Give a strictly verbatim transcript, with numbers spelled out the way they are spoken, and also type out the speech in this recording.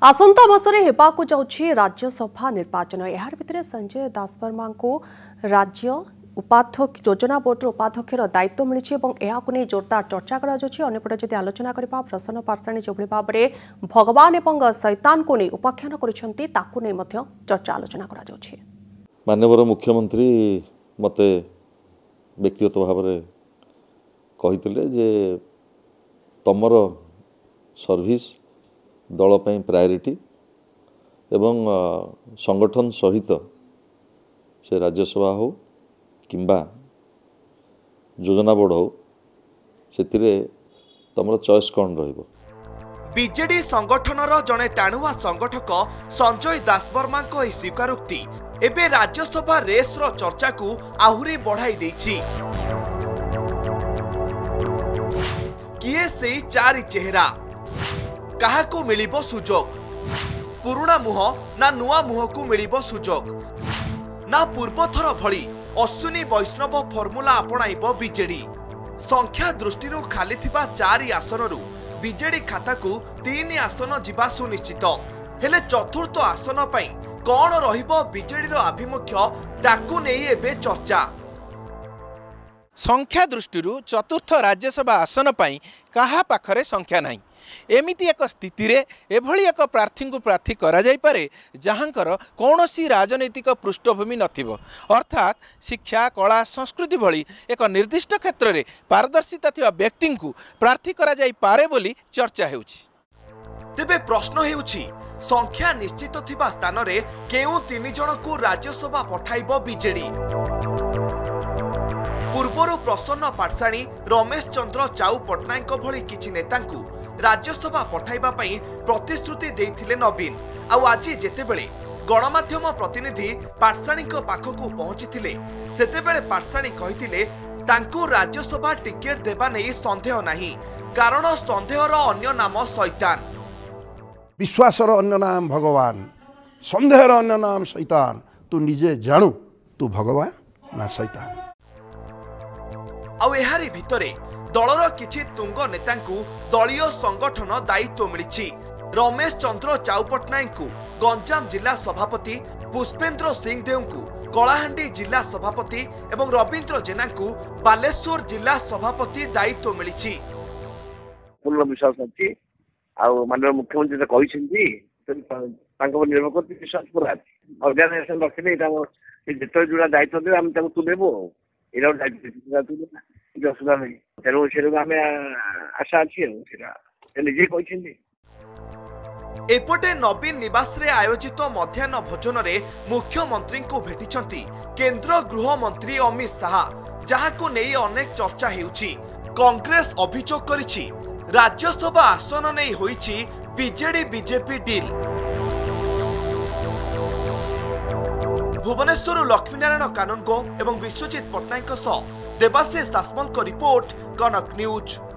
आसंता मासरे हेबाकु जाउछि राज्यसभा निर्वाचन। यार भितरे संजय दासवर्मा को राज्य उपाध्यक्ष योजना बोर्ड उपाध्यक्ष दायित्व मिली और जोरदार चर्चा करपटे जदि आलोचना करबा प्रसन्न पारसाणी जो भाव में भगवान एवं शैतान को नहीं उपाख्यान कर चर्चा आलोचना कर माननीय मुख्यमंत्री मते व्यक्तिगत भाव में कही जे तमर सर्विस दल पर प्रायोरिटी एवं संगठन सहित से राज्यसभा हो किंबा योजना बोर्ड हो से तमर चॉइस कौन रहिबो। बीजेडी संगठनर जने टाणुआ संगठक संजय दासवर्मा को स्वीकारोक्ति एबे राज्यसभा रेस रो चर्चा को आहुरी बढ़ाई देछि। किए से चारि चेहरा काहाको मिलिबो सुजोग, पुरुणा मुह ना नुआ मुह को मिलिबो सुजोग ना पूर्वथर भली अश्विनी वैष्णव फर्मुला अपणाइबो बीजेडी। संख्या दृष्टि खाली थिबा चारि आसनरु बीजेडी खाता को तीन आसन जिबा सुनिश्चित हेले चतुर्थ आसन पई कौन रहिबो बीजेडी रो आभिमुख्य ताकू नै एबे चर्चा। संख्या दृष्टि चतुर्थ राज्यसभा आसन पई कहा पाखरे संख्या नाही। एमिति एक स्थिति रे एभली एक प्रार्थी को प्रार्थी करा जाई पारे जहांकर कौनसी राजनैतिक पृष्ठभूमि नथिबो, अर्थात शिक्षा कला संस्कृति भली एक निर्दिष्ट क्षेत्र में पारदर्शिता थिबा व्यक्ति को प्रार्थी करा जाई पारे बोली चर्चा हेउछि। तेबे प्रश्न हेउछि संख्या निश्चित थिबा स्थान रे केउ तीन जन को राज्यसभा पठाइबो बीजेडी। पूर्वरु प्रसन्न पाठशाणी रमेश चंद्र चाउ पटनायक भली किछि नेतांकु राज्यसभा पठाइबा पई प्रतिश्रुति देइथिले नवीन। आउ आज जेतेबेले गणमाध्यम प्रतिनिधि पाठशाणी को पाखकु पहुंचीथिले सेतेबेले पाठशाणी कहिथिले तांकु राज्यसभा टिकेट देबा नै संदेह नाही, कारण संदेहर अन्य नाम शैतान। विश्वासर अन्य नाम भगवान, संदेहर अन्य नाम शैतान। तू निजे जानू तू भगवान ना शैतान। आउ एहारी भितरे दलर किछि तुंग नेतांकु दलीय संगठन दायित्व मिली। रमेश चंद्र चाउ पटनायक को गंजाम जिला सभापति, पुष्पेन्द्र सिंह देव को कलाहांडी जिला सभापति एवं रवींद्र जेना को बालेश्वर जिला सभापति दायित्व मिली। पूर्ण विश्वास अछि आउ माननीय मुख्यमंत्री कहिसेंती तांको निर्भर करती विश्वास पूरा ऑर्गेनाइजेशन रखले एटा जेतो जुड़ा दायित्व दे हम ताको तुलेबो एरा दायित्व तुले असुविधा नहीं तेणु से आशा अच्छी निजे कही। एपटे नवीन निवास रे आयोजित मध्याह्न भोजन रे मुख्यमंत्री को भेटिछंती केंद्र गृह मंत्री अमित शाह, जहाको नेई अनेक चर्चा हेउछि। कांग्रेस अभियोग करिछि राज्यसभा आसन नै होइछि BJD BJP deal. Bhubaneswar Laxminarayan Kanungo एवं विश्वजित पटनायक सह देवाशीष दासमल को रिपोर्ट, कनक न्यूज।